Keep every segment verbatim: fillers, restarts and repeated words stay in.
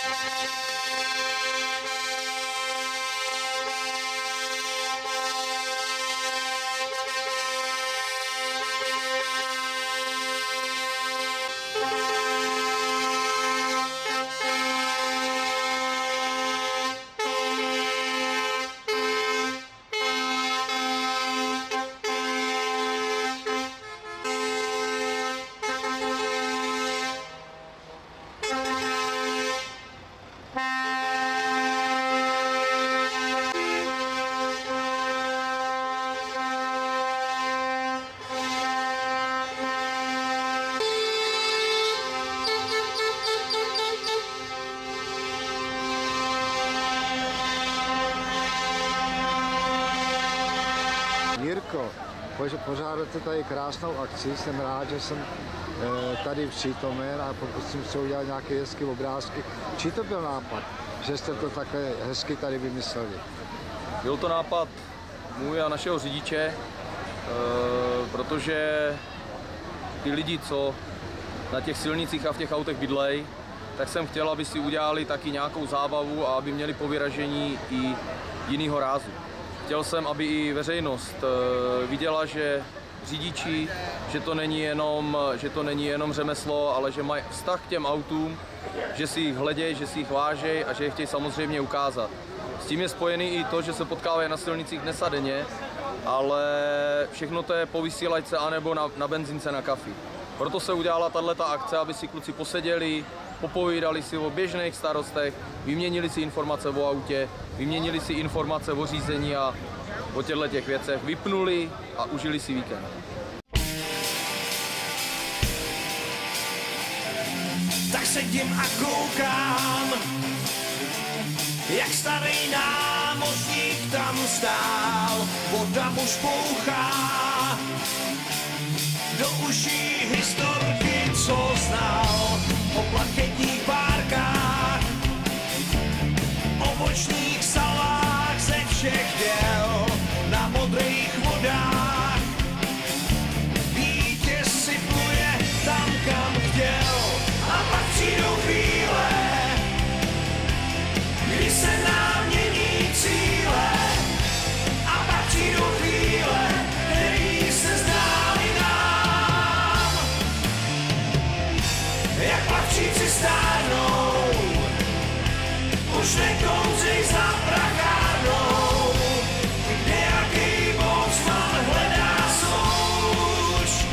Jirko, pořádáte tady krásnou akci, jsem rád, že jsem tady přítomen a pokusím se udělat nějaké hezké obrázky. Čí to byl nápad, že jste to takhle hezky tady vymysleli? Byl to nápad můj a našeho řidiče, protože ty lidi, co na těch silnicích a v těch autech bydlej, tak jsem chtěl, aby si udělali taky nějakou zábavu a aby měli po vyražení i jinýho rázu. Chtěl jsem, aby i veřejnost viděla, že řidiči, že to není jenom, že to není jenom řemeslo, ale že mají vztah k těm autům, že si jich hledějí, že si jich vážejí a že je chtějí samozřejmě ukázat. S tím je spojený i to, že se potkávají na silnicích dnes a denně, ale všechno to je po vysílačce anebo na, na benzince na kafi. Proto se udělala tato akce, aby si kluci poseděli, popovídali si o běžných starostech, vyměnili si informace o autě, vyměnili si informace o řízení a o těchto těch věcech, vypnuli a užili si víkend. Tak sedím a koukám, jak starý námořník tam stál, voda mu špouchá do uší historky, co znal o plachetních bárkách, o bočních salách ze všech děl na modrých vodách. Vítěz si pluje tam, kam chtěl, a pak přijdou chvíle, kdy se nám mění cíle, a pak přijdou chvíle, který se zdály nám. Jak plavčíci stárnou, už nekouřej za prachárnou, kde jaký bocman hledá souč.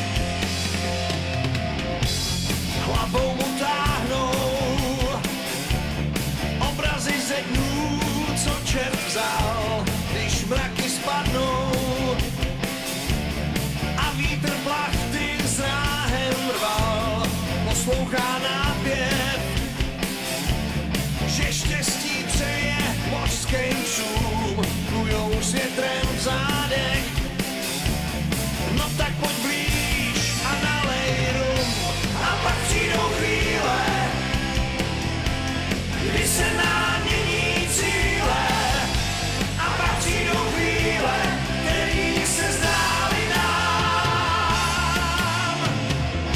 Hlavou mu táhnou obrazy ze dnů, co čert vzal, když mraky spadnou a vítr plachty s ráhem rval. Poslouchá nápěv, že štěstí přeje mořským šum, plujou s větrem v zádech. No tak pojď blíž a nalej rum, a pak přijdou chvíle, kdy se nám mění cíle, a pak přijdou chvíle, který se zdály nám.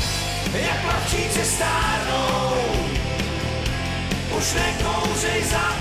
Jak plavčíci stárnou, už nekouřej za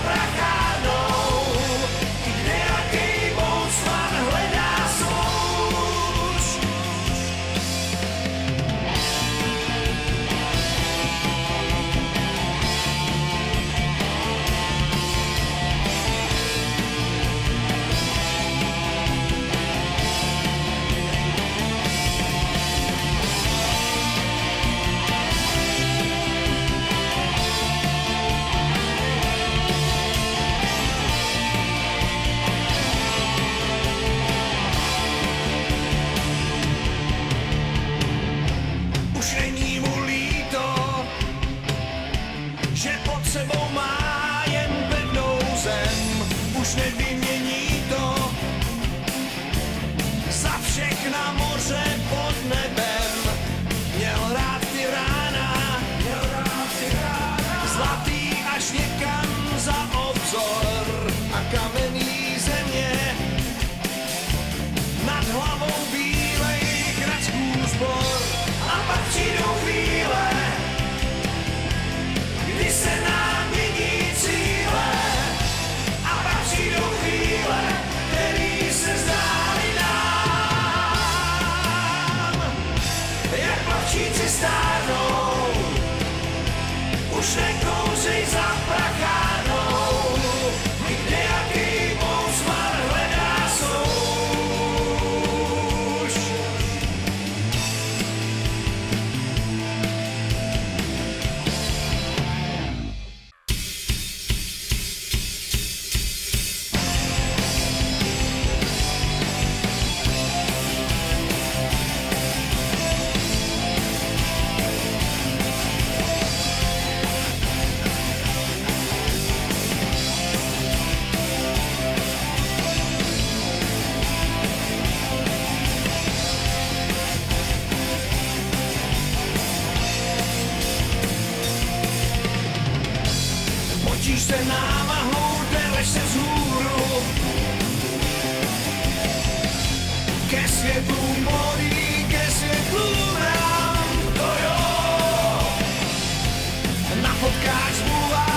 už nekouřej za prachárnou, kdejaký pouzvar hledá souš. Potíš se námahou, jdeš se vzhůru ke světlu morí, ke světlu nám, to jo. Napotkáš mu